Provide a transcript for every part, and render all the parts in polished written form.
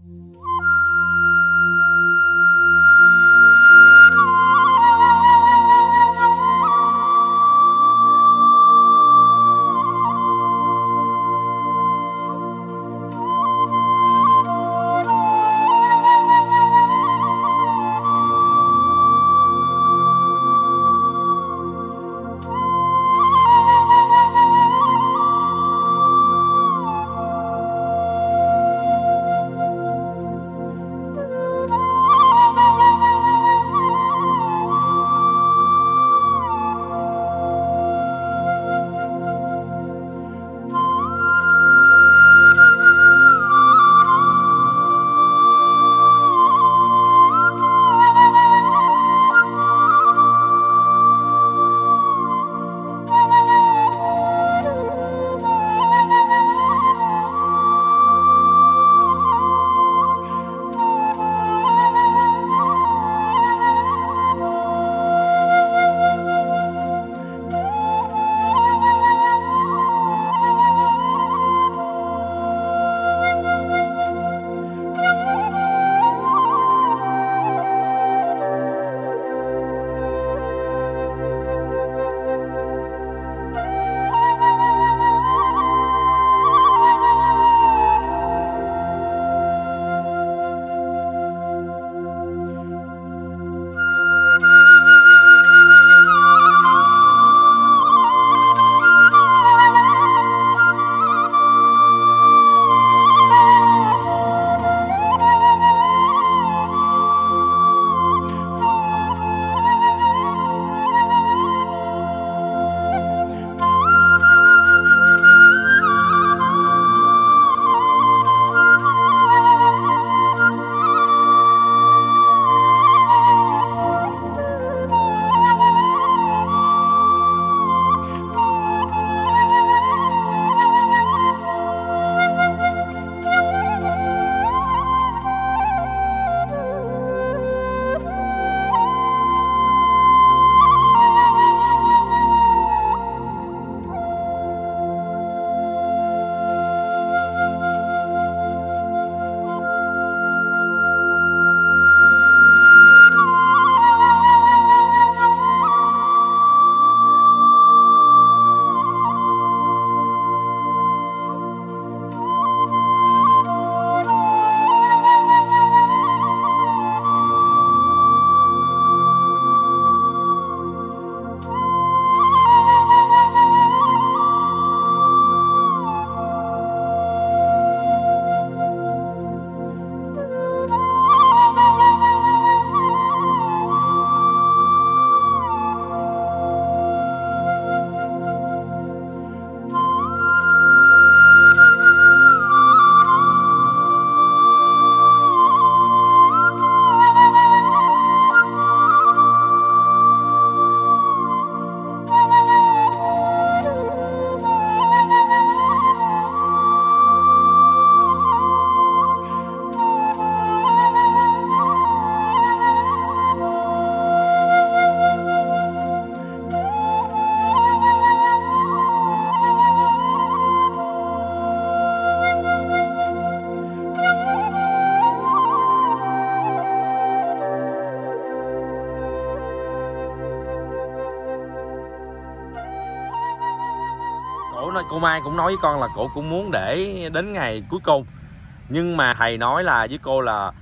cô Mai cũng nói với con là cổ cũng muốn để đến ngày cuối cùng, nhưng mà thầy nói là với cô là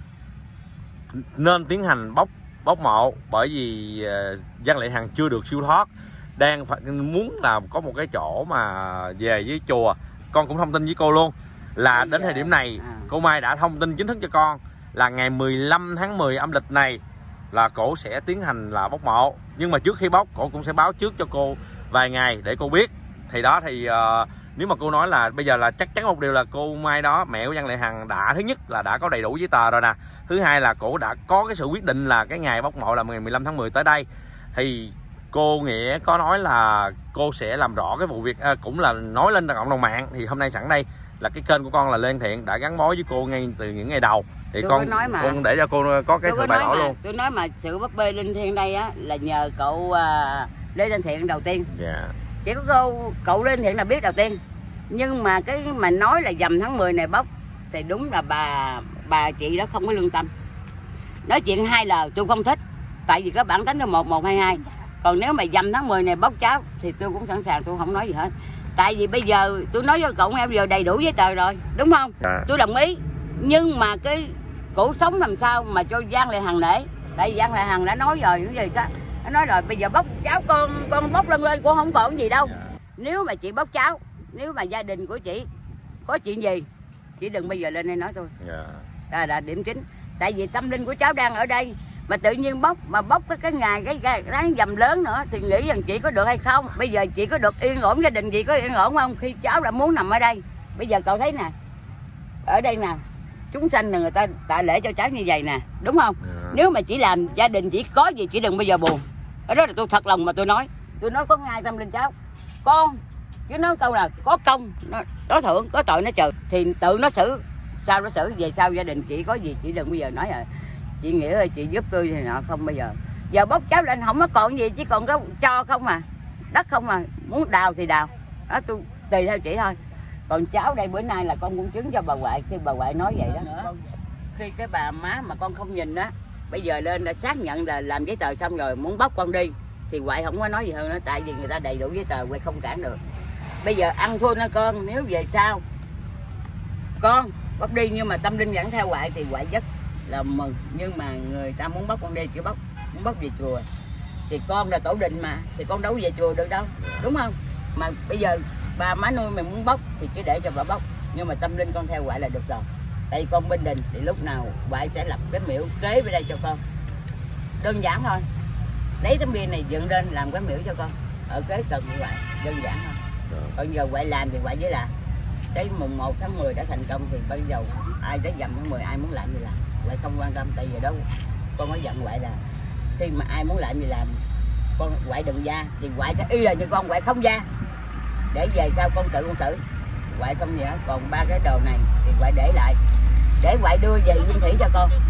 nên tiến hành bốc mộ, bởi vì Văn Lệ Hằng chưa được siêu thoát, đang muốn là có một cái chỗ mà về với chùa. Con cũng thông tin với cô luôn là đến thời điểm này cô Mai đã thông tin chính thức cho con là ngày 15 tháng 10 âm lịch này là cổ sẽ tiến hành là bốc mộ, nhưng mà trước khi bốc cổ cũng sẽ báo trước cho cô vài ngày để cô biết. Thì đó thì nếu mà cô nói là bây giờ là chắc chắn một điều là cô Mai đó, mẹ của Văn Lệ Hằng đã, thứ nhất là đã có đầy đủ giấy tờ rồi nè, thứ hai là cổ đã có cái sự quyết định là cái ngày bốc mộ là ngày 15 tháng 10 tới đây. Thì cô Nghĩa có nói là cô sẽ làm rõ cái vụ việc, cũng là nói lên cộng đồng mạng. Thì hôm nay sẵn đây là cái kênh của con là Lê Thiện đã gắn bó với cô ngay từ những ngày đầu, thì con để cho cô có cái sự bày tỏ luôn. Tôi nói mà sự búp bê Linh Thiện đây á là nhờ cậu Lê Thanh Thiện đầu tiên. Chỉ có cậu Lê Thanh Thiện là biết đầu tiên, nhưng mà cái mà nói là dầm tháng 10 này bốc thì đúng là bà bà chị đó không có lương tâm. Nói chuyện 2 lời tôi không thích, tại vì có bản tính là 1122. Còn nếu mà dầm tháng 10 này bóc cháu thì tôi cũng sẵn sàng, tôi không nói gì hết. Tại vì bây giờ tôi nói với cậu em giờ đầy đủ giấy tờ rồi, đúng không? Tôi đồng ý. Nhưng mà cái cổ sống làm sao mà cho Giang Lại Hằng nể. Tại vì Giang Lại Hằng đã nói rồi, những gì sao? Nó nói rồi, bây giờ bóc cháu con bóc lên cũng không còn gì đâu. Nếu mà chị bóc cháu, nếu mà gia đình của chị có chuyện gì, chị đừng bây giờ lên đây nói tôi. Là điểm chính. Tại vì tâm linh của cháu đang ở đây, mà tự nhiên bóc cái ngày cái tháng dầm lớn nữa thì nghĩ rằng chị có được hay không? Bây giờ chị có được yên ổn, gia đình chị có yên ổn không? Khi cháu đã muốn nằm ở đây. Bây giờ cậu thấy nè, ở đây nè, chúng sanh là người ta tạ lễ cho cháu như vậy nè, đúng không? Nếu mà chỉ làm gia đình chỉ có gì chị đừng bao giờ buồn. Ở đó là tôi thật lòng mà tôi nói có ngay tâm linh cháu con, chứ nói câu là có công có thưởng, có tội nó trừ thì tự nó xử, sao nó xử. Về sau gia đình chị có gì chị đừng bao giờ nói là chị Nghĩa ơi chị giúp tôi thì nọ, không bao giờ. Giờ bóc cháu lên không có còn gì, chỉ còn có cho không à, đất không à, muốn đào thì đào đó, tôi tùy theo chị thôi. Còn cháu đây bữa nay là con cũng chứng cho bà ngoại, khi bà ngoại nói vậy đó. Khi cái bà má mà con không nhìn đó, bây giờ lên đã xác nhận là làm giấy tờ xong rồi muốn bóc con đi thì ngoại không có nói gì hơn nữa, tại vì người ta đầy đủ giấy tờ, ngoại không cản được. Bây giờ ăn thua nha con, nếu về sau con bóc đi nhưng mà tâm linh vẫn theo ngoại thì ngoại rất là mừng. Nhưng mà người ta muốn bóc con đi chỉ bóc, muốn bóc về chùa thì con là tổ đình mà, thì con đâu về chùa được đâu, đúng không? Mà bây giờ bà má nuôi mày muốn bóc thì cứ để cho bà bóc, nhưng mà tâm linh con theo ngoại là được rồi. Tại vì con bên đình thì lúc nào ngoại sẽ lập cái miễu kế bên đây cho con, đơn giản thôi. Lấy tấm bia này dựng lên làm cái miễu cho con ở kế cần như vậy, đơn giản thôi. Còn giờ ngoại làm thì ngoại với làm. Tới mùng 1 tháng 10 đã thành công thì bây giờ ai tới dầm tháng 10 ai muốn làm gì làm, ngoại không quan tâm. Tại vì đó con nói giận ngoại là khi mà ai muốn làm gì làm, con ngoại đừng ra thì ngoại sẽ y là như con, ngoại không ra để về sau con tự con xử, ngoại không gì hết. Còn 3 cái đồ này thì ngoại để lại để ngoại đưa về Nguyên Thủy cho con.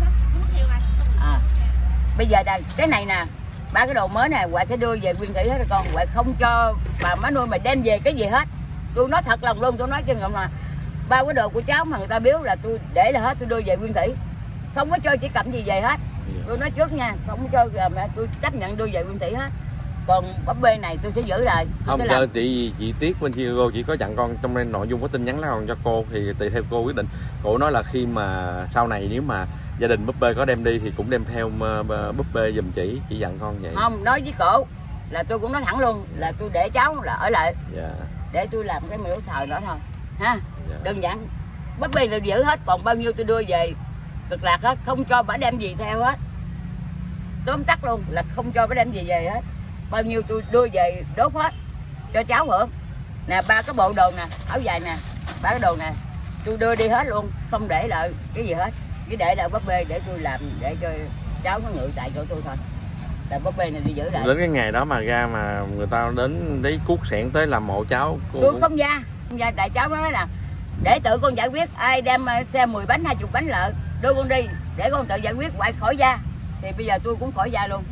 Bây giờ đây cái này nè, 3 cái đồ mới này ngoại sẽ đưa về Nguyên Thủy hết rồi con. Ngoại không cho bà má nuôi mà đem về cái gì hết. Tôi nói thật lòng luôn, tôi nói trên ngọn là 3 cái đồ của cháu mà người ta biếu là tôi để là hết, tôi đưa về Nguyên Thủy, không có cho chỉ cầm gì về hết. Tôi nói trước nha, không có cho mẹ tôi chấp nhận đưa về Nguyên Thủy hết. Còn bắp bê này tôi sẽ giữ lại. Không cho chị Tiết bên kia cô chỉ có dặn con trong đây nội dung có tin nhắn nào cho cô thì tùy theo cô quyết định. Cô nói là khi mà sau này nếu mà gia đình búp bê có đem đi thì cũng đem theo búp bê giùm chị dặn con vậy. Không, nói với cổ là tôi cũng nói thẳng luôn là tôi để cháu là ở lại. Để tôi làm cái miễu thờ đó thôi ha. Đơn giản búp bê tôi giữ hết, còn bao nhiêu tôi đưa về Cực Lạc hết, không cho bà đem gì theo hết. Tóm tắt luôn là không cho bà đem gì về hết. Bao nhiêu tôi đưa về đốt hết cho cháu hưởng. Nè 3 cái bộ đồ nè, áo dài nè, 3 cái đồ nè tôi đưa đi hết luôn, không để lại cái gì hết. Chỉ để lại búp bê để tôi làm, để cho cháu nó ngự tại chỗ tôi thôi. Là búp bê này đi giữ lại. Đến cái ngày đó mà ra mà người ta đến đấy cuốc xẻng tới làm mộ cháu tôi không ra. Tại cháu nói là để tự con giải quyết, ai đem xe 10 bánh 20 bánh lợn đưa con đi để con tự giải quyết, ngoại khỏi ra thì bây giờ tôi cũng khỏi ra luôn.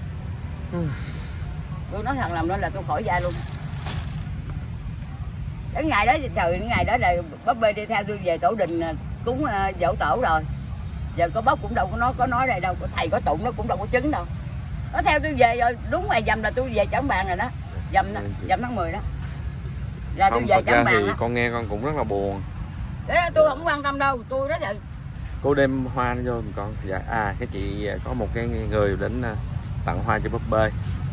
Tôi nói thật lòng đó là tôi khỏi ra luôn. Cái ngày đó trời, cái ngày đó là búp bê đi theo tôi về tổ đình cúng dỗ tổ rồi. Giờ có bóc cũng đâu có nói đây đâu, có thầy có tụng nó cũng đâu có chứng đâu. Nó theo tôi về rồi, đúng ngày dầm là tôi về Trảng Bàng rồi đó. Dầm tháng 10 đó. Là tôi về Trảng Bàng đó. Con nghe con cũng rất là buồn. Đấy, tôi không quan tâm đâu, tôi đó là cô đem hoa vô con. Dạ cái chị có một cái người đến tặng hoa cho búp bê.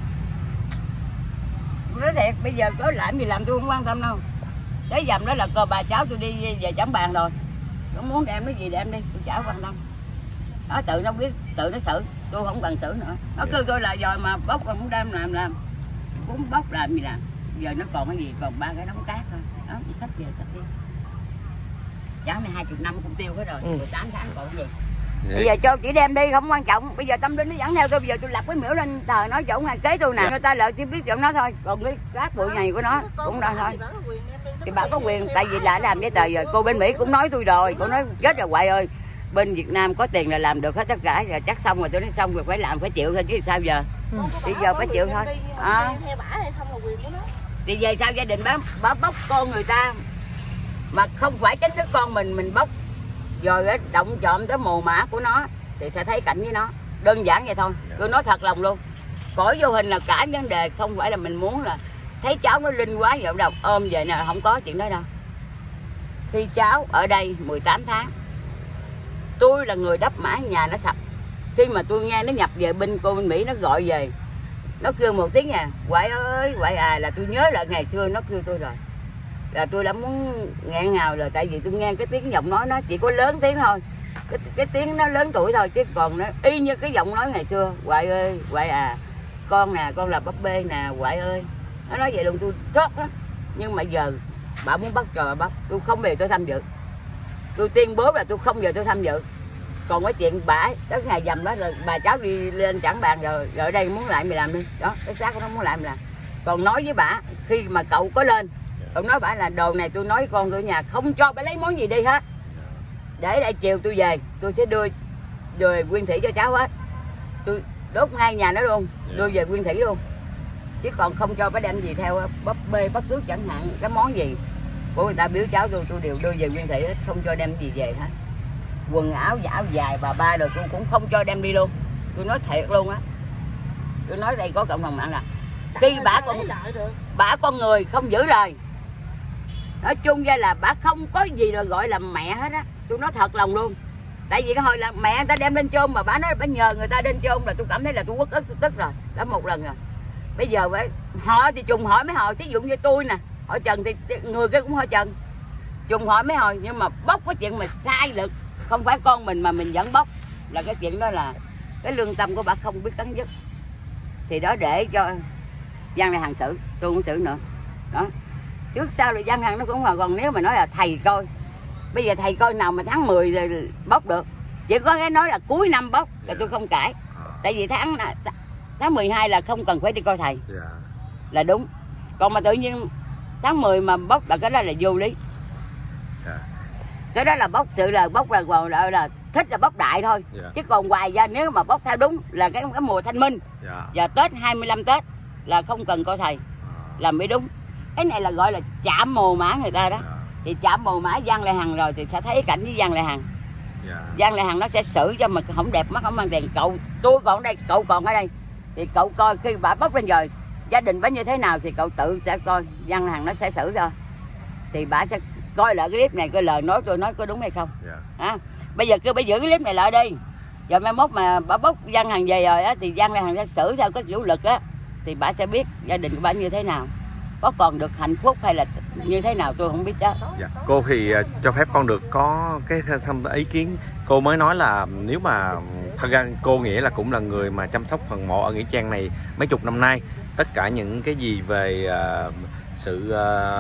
Nói thiệt, bây giờ có làm gì làm tôi không quan tâm đâu. Cái dầm đó là cờ bà cháu tôi đi về Trảng Bàng rồi. Nó muốn đem cái gì đem đi, tôi chả quan tâm. Nó tự nó biết, tự nó xử, tôi không cần xử nữa. Nó kêu tôi là rồi mà bóc còn muốn đem làm. Muốn bóc làm gì làm. Giờ nó còn cái gì, còn 3 cái đống cát thôi. Đó, xách về xách đi. Cháu này 20 năm cũng tiêu hết rồi, 18 tháng còn cái gì. Bây giờ cho chị đem đi không quan trọng. Bây giờ tâm linh nó dẫn theo tôi, bây giờ tôi lập cái miễu lên thờ nói chỗ ngay kế tôi nè. Người ta lợi chỉ biết chỗ nó thôi, còn cái cát bụi này của nó cũng đâu thôi. Thì bà có quyền, tại vì đã làm giấy tờ rồi. Cô bên Mỹ cũng nói tôi rồi, cô nói rất là Hoài ơi, bên Việt Nam có tiền là làm được hết tất cả, rồi chắc xong rồi. Tôi nói xong rồi phải làm, phải chịu thôi chứ sao giờ. Thì giờ phải chịu thôi. Thì về sao gia đình bà bóc con người ta mà không phải chính đứa con mình bóc rồi động chạm tới mồ mã của nó thì sẽ thấy cảnh với nó, đơn giản vậy thôi. Tôi nói thật lòng luôn, cõi vô hình là cả vấn đề, không phải là mình muốn là thấy cháu nó linh quá vậy đâu, ôm về nè, không có chuyện đó đâu. Khi cháu ở đây 18 tháng, tôi là người đắp mái nhà nó sập. Khi mà tôi nghe nó nhập về bên cô bên Mỹ, nó gọi về, nó kêu một tiếng à, Quậy ơi, Quậy à, là tôi nhớ lại ngày xưa nó kêu tôi rồi. Là tôi đã muốn nghẹn ngào rồi, tại vì tôi nghe cái tiếng giọng nói nó chỉ có lớn tiếng thôi. Cái tiếng nó lớn tuổi thôi, chứ còn nó y như cái giọng nói ngày xưa. Quậy ơi, Quậy à, con nè, con là bắp bê nè, Quậy ơi. Nó nói vậy luôn, tôi sót lắm. Nhưng mà giờ bà muốn bắt trò bà bắt, tôi không về tôi tham dự. Tôi tuyên bố là tôi không về tôi tham dự. Còn cái chuyện bà tới ngày dầm đó là bà cháu đi lên chẳng bàn rồi, ở đây muốn lại mày làm đi. Đó, cái xác của nó muốn làm. Còn nói với bà, khi mà cậu có lên, cậu nói bà là đồ này tôi nói con tôi nhà không cho bà lấy món gì đi hết. Để đây chiều tôi về, tôi sẽ đưa Nguyên Thủy cho cháu hết. Tôi đốt ngay nhà nó luôn, đưa về Nguyên Thủy luôn. Chứ còn không cho bà đem gì theo bắp bê bất cứ chẳng hạn cái món gì của người ta biếu cháu tôi đều đưa về Nguyên Thủy hết, không cho đem gì về hết. Quần áo áo dài bà ba rồi tôi cũng không cho đem đi luôn. Tôi nói thiệt luôn á. Tôi nói đây có cộng đồng mạng là khi bà con người không giữ lời, nói chung ra là bà không có gì rồi gọi là mẹ hết á. Tôi nói thật lòng luôn. Tại vì cái hồi là mẹ người ta đem lên chôn mà bà nói bà nhờ người ta lên chôn là tôi cảm thấy là tôi uất ức, tôi tức rồi. Đã một lần rồi. Bây giờ phải họ thì trùng hỏi mấy hồi, thí dụ như tôi nè, hỏi Trần thì người kia cũng hỏi Trần, trùng hỏi mấy hồi. Nhưng mà bóc cái chuyện mà sai lực, không phải con mình mà mình vẫn bóc, là cái chuyện đó là cái lương tâm của bà không biết cắn dứt. Thì đó để cho Giang Lê Hằng xử, tôi không xử nữa. Đó. Trước sau là Giang Hằng nó cũng là, còn nếu mà nói là thầy coi, bây giờ thầy coi nào mà tháng 10 rồi bóc được. Chỉ có cái nói là cuối năm bóc là tôi không cãi. Tại vì tháng 12 là không cần phải đi coi thầy. Là đúng. Còn mà tự nhiên tháng 10 mà bóc là cái đó là vô lý. Cái đó là bóc sự là bóc là thích là bóc đại thôi. Chứ còn ngoài ra nếu mà bóc theo đúng là cái mùa thanh minh và Tết 25 Tết là không cần coi thầy là mới đúng. Cái này là gọi là chạm mồ mã người ta đó. Thì chạm mồ mã Giang Lê Hằng rồi thì sẽ thấy cảnh với Giang Lê Hằng. Giang Lê Hằng nó sẽ xử cho mà không đẹp mắt, không mang tiền. Tôi còn ở đây, cậu còn ở đây thì cậu coi khi bà bóc lên rồi gia đình bà như thế nào thì cậu tự sẽ coi. Giang Lê Hằng nó sẽ xử cho, thì bà sẽ coi lại cái clip này, coi lời nói tôi nói có đúng hay không. Bây giờ kêu bà giữ cái clip này lại đi, rồi mai mốt mà bà bóc Giang Hằng về rồi á thì Giang Lê Hằng sẽ xử theo cái kiểu lực á, thì bà sẽ biết gia đình của bà như thế nào, có còn được hạnh phúc hay là như thế nào tôi không biết đó. Cô thì cho phép con được có cái ý kiến. Cô mới nói là nếu mà thật ra cô nghĩa là cũng là người mà chăm sóc phần mộ ở nghĩa trang này mấy chục năm nay, tất cả những cái gì về sự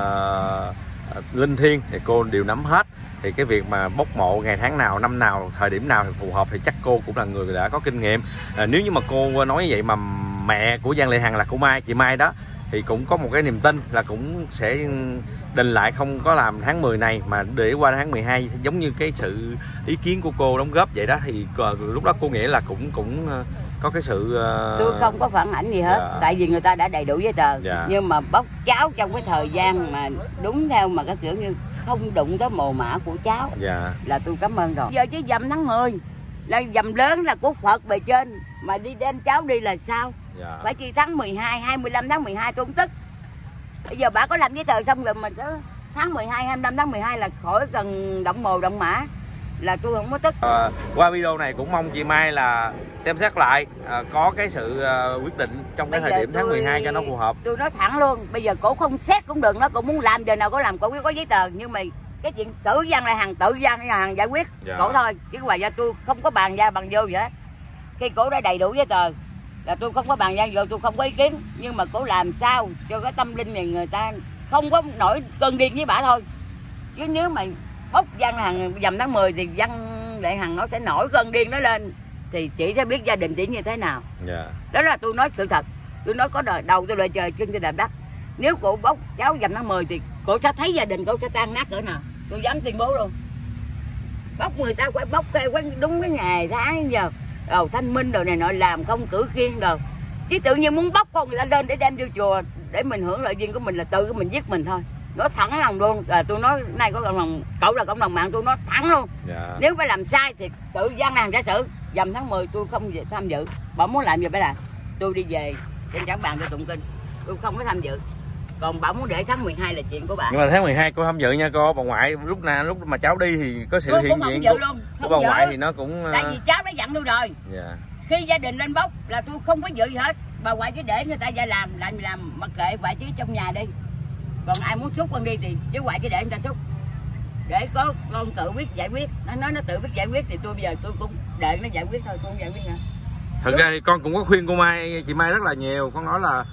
linh thiêng thì cô đều nắm hết. Thì cái việc mà bốc mộ ngày tháng nào, năm nào, thời điểm nào thì phù hợp thì chắc cô cũng là người đã có kinh nghiệm. Nếu như mà cô nói như vậy mà mẹ của Giang Lê Hằng là cô Mai, chị Mai đó, thì cũng có một cái niềm tin là cũng sẽ đình lại, không có làm tháng 10 này mà để qua tháng 12 giống như cái sự ý kiến của cô đóng góp vậy đó. Thì lúc đó cô nghĩ là cũng có cái sự tôi không có phản ảnh gì hết. Tại vì người ta đã đầy đủ giấy tờ. Nhưng mà bóc cháu trong cái thời gian mà đúng theo mà cái kiểu như không đụng tới mồ mã của cháu là tôi cảm ơn rồi. Giờ chứ dầm tháng 10 là dầm lớn là của Phật bề trên, mà đi đem cháu đi là sao? Phải chi tháng 12, 25 tháng 12 tôi không tức. Bây giờ bà có làm giấy tờ xong rồi mà tháng 12, 25 tháng 12 là khỏi cần động mồ động mã là tôi không có tức. Qua video này cũng mong chị Mai là xem xét lại, có cái sự quyết định trong cái thời điểm tháng 12 cho nó phù hợp. Tôi nói thẳng luôn, bây giờ cổ không xét cũng được, nó cũng muốn làm giờ nào có làm, cổ có giấy tờ. Nhưng mà cái chuyện xử Giang Lê Hằng tự Giang Lê Hằng giải quyết cổ thôi, chứ ngoài ra tôi không có bàn ra bằng vô gì hết. Khi cổ đã đầy đủ giấy tờ là tôi không có bàn ra vô, tôi không có ý kiến. Nhưng mà cổ làm sao cho cái tâm linh này người ta không có nổi cơn điên với bả thôi. Chứ nếu mà bóc Giang Lê Hằng dầm tháng 10 thì Giang Lê Hằng nó sẽ nổi cơn điên nó lên, thì chị sẽ biết gia đình chị như thế nào. Đó là tôi nói sự thật. Tôi nói có đời đầu tôi lời trời chân trên đạp đất. Nếu cổ bóc cháu dầm tháng 10 thì cổ sẽ thấy gia đình cổ sẽ tan nát cỡ nào, tôi dám tuyên bố luôn. Bóc người ta phải bóc theo đúng cái ngày tháng giờ đầu thanh minh đồ này nọ, làm không cử kiên đồ. Chứ tự nhiên muốn bóc con người ta lên để đem vô chùa để mình hưởng lợi duyên của mình là tự mình giết mình thôi. Nói thẳng lòng luôn là tôi nói nay có cộng đồng, cậu là cộng đồng mạng, tôi nói thẳng luôn. Nếu phải làm sai thì tự gian hàng giả sử dầm tháng 10 tôi không tham dự. Bảo muốn làm gì phải làm, tôi đi về trên Trảng Bàng tôi tụng kinh, tôi không có tham dự. Còn bảo muốn để tháng 12 là chuyện của bà. Nhưng mà tháng 12 cô tham dự nha cô. Bà ngoại lúc mà cháu đi thì có sự hiện diện của bà ngoại thì nó cũng tại vì cháu đã dặn tôi rồi. Khi gia đình lên bốc là tôi không có dự gì hết. Bà ngoại chỉ để người ta ra làm mặc kệ bà chứ trong nhà đi. Còn ai muốn xúc con đi thì chứ ngoại chỉ để người ta xúc, để có con tự biết giải quyết. Nó nói nó tự biết giải quyết thì tôi bây giờ tôi cũng để nó giải quyết thôi, tôi không giải quyết nữa. Thực ra thì con cũng có khuyên cô Mai, chị Mai rất là nhiều. Con nói là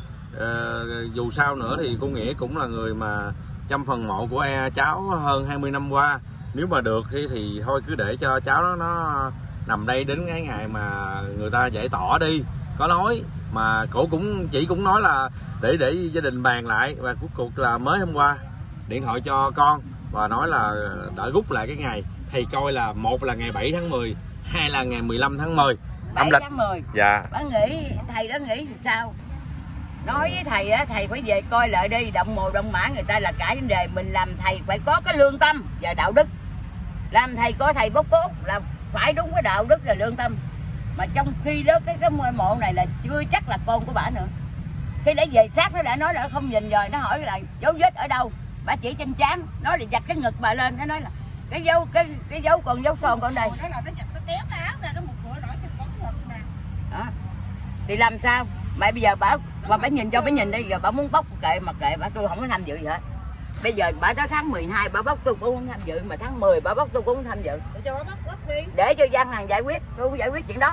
dù sao nữa thì cô Nghĩa cũng là người mà chăm phần mộ của cháu hơn 20 năm qua. Nếu mà được thì thôi cứ để cho cháu nó nằm đây đến cái ngày mà người ta giải tỏa đi. Có nói mà chị cũng nói là để gia đình bàn lại, và cuối cùng là mới hôm qua điện thoại cho con và nói là đã rút lại cái ngày thầy coi là một là ngày 7 tháng 10, hai là ngày 15 tháng 10 7 tháng 10. Dạ. Bà nghĩ thầy đó nghĩ thì sao? Nói với thầy á, thầy phải về coi lại đi, động mồ động mã người ta là cả vấn đề. Mình làm thầy phải có cái lương tâm và đạo đức. Làm thầy có thầy bốc cốt là phải đúng cái đạo đức và lương tâm. Mà trong khi đó cái mộ này là chưa chắc là con của bà nữa. Khi để về xác nó đã nói là nó không nhìn rồi, nó hỏi là dấu vết ở đâu, bà chỉ trên trán, nói là giặt cái ngực bà lên, nó nói là cái dấu còn dấu son còn đây. Nó là nó giặt, nó kéo cái áo ra, nó một bữa nổi trên con ngực nè. Đó. Thì làm sao? Mà bây giờ bà nhìn cho bà nhìn đi, giờ bà muốn bốc kệ mà kệ bà, tôi không có tham dự gì hết. Bây giờ bà tới tháng 12 bà bốc tôi cũng không tham dự, mà tháng 10 bà bốc tôi cũng không tham dự. Để cho bà bốc đi. Để cho gian hàng giải quyết, tôi không giải quyết chuyện đó.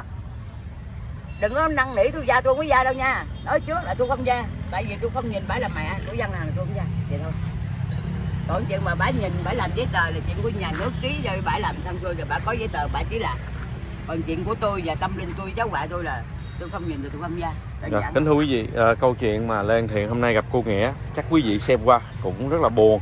Đừng có năn nỉ tôi ra, tôi không có ra đâu nha. Nói trước là tôi không ra, tại vì tôi không nhìn bả là mẹ của gian hàng, tôi không ra, vậy thôi. Còn chuyện mà bả nhìn bả làm giấy tờ là chuyện của nhà nước ký rồi bả làm xong rồi bả có giấy tờ bả chỉ làm. Còn chuyện của tôi và tâm linh tôi, cháu ngoại tôi là tôi không nhìn được, tôi không ra. Kính thưa quý vị, câu chuyện mà Lê Văn Thiện hôm nay gặp cô Nghĩa chắc quý vị xem qua cũng rất là buồn.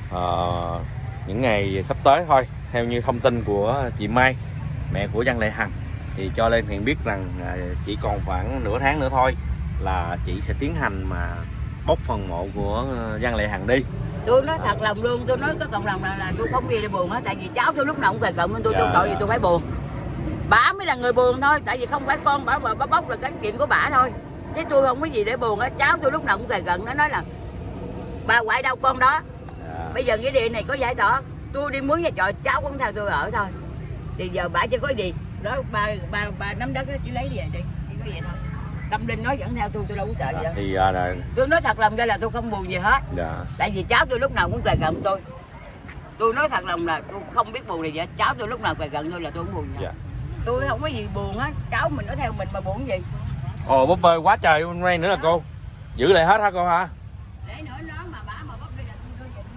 Những ngày sắp tới thôi, theo như thông tin của chị Mai, mẹ của Văn Lệ Hằng, thì cho Lê Văn Thiện biết rằng chỉ còn khoảng nửa tháng nữa thôi là chị sẽ tiến hành mà bốc phần mộ của Văn Lệ Hằng đi. Tôi nói thật lòng luôn, tôi nói có cộng đồng là tôi không đi để buồn hết, tại vì cháu tôi lúc nào cũng kề cận bên tôi, tội gì tôi phải buồn. Bả mới là người buồn thôi, tại vì không phải con bả bốc là cái chuyện của bả thôi, chứ tôi không có gì để buồn hết. Cháu tôi lúc nào cũng kề cận, nó nói là bà ngoại đâu con đó. Bây giờ cái địa này có giải tỏa, tôi đi mướn nhà trọ, cháu cũng theo tôi ở thôi. Thì giờ bả chỉ có gì đó, bà nắm đất đó chỉ lấy về đi, chỉ có vậy thôi. Tâm linh nói dẫn theo tôi đâu có sợ gì đâu. Tôi nói thật lòng đây là tôi không buồn gì hết. Tại vì cháu tôi lúc nào cũng kề cận tôi. Tôi nói thật lòng là tôi không biết buồn gì vậy. Cháu tôi lúc nào kề cận tôi là tôi không buồn gì. Tôi không có gì buồn hết. Cháu mình nó theo mình mà buồn gì. Ồ, búp bê quá trời hôm nay nữa là cô. Giữ lại hết hả cô hả? Để nữa nó mà bả mà bốc đi là tôi về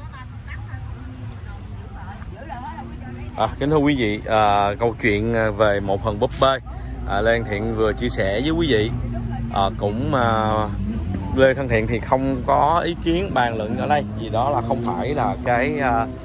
giữ lại hết, không có cho đấy. Kính thưa quý vị, câu chuyện về một phần búp bê Lê Văn Thiện vừa chia sẻ với quý vị. Lê Văn Thiện thì không có ý kiến bàn luận ở đây, vì đó là không phải là cái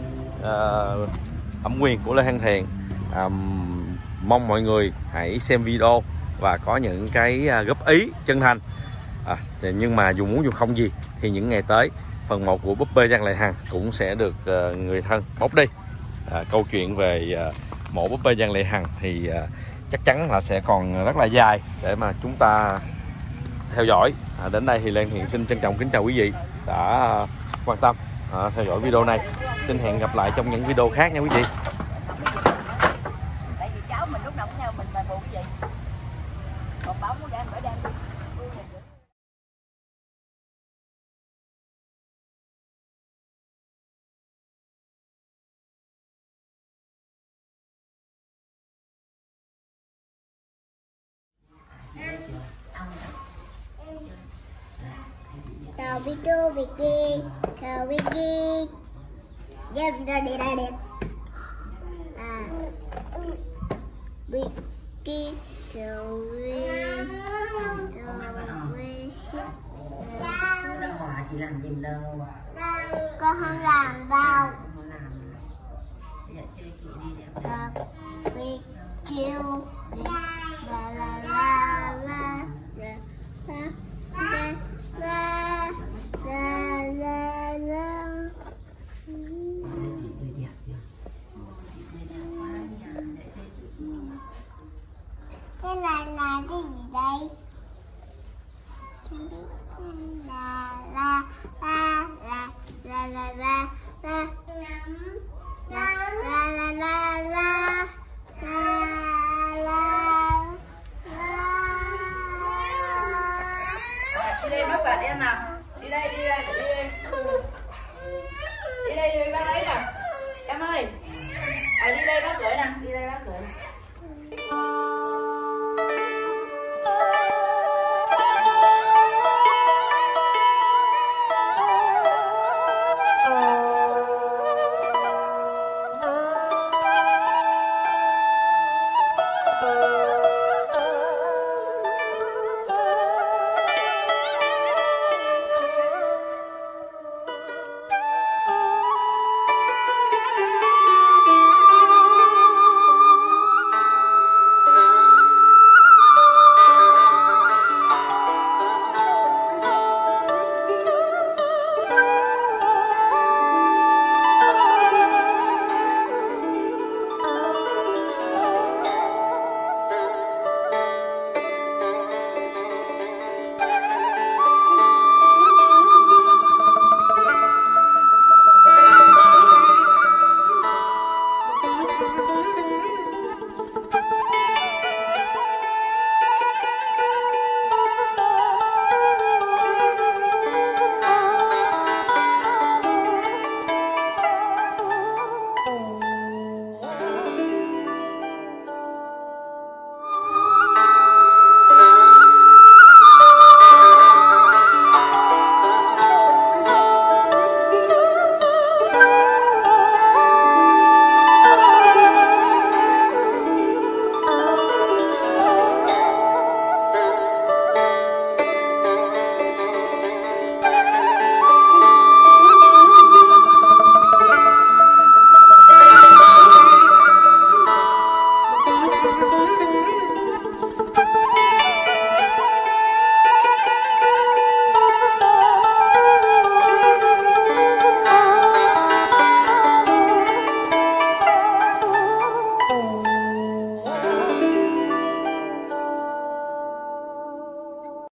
thẩm quyền của Lê Văn Thiện. Mong mọi người hãy xem video và có những cái góp ý chân thành. Nhưng mà dù muốn dù không gì thì những ngày tới phần 1 của búp bê Văn Lệ Hằng cũng sẽ được người thân bốc đi. Câu chuyện về mộ búp bê Văn Lệ Hằng thì chắc chắn là sẽ còn rất là dài để mà chúng ta theo dõi. Đến đây thì Lê Thiện xin trân trọng kính chào quý vị đã quan tâm theo dõi video này. Xin hẹn gặp lại trong những video khác nha quý vị. Tại vì cháu mình lúc nào cũng theo mình mà buồn cái gì. Còn báo muốn đem bởi đem đi. Tao Vicky, tao Vicky, dẹp ra đi ra đẹp. Vicky, tao chị làm giùm đâu? Con không làm đâu. Không làm. Bây giờ chơi chị đi đẹp. Vicky.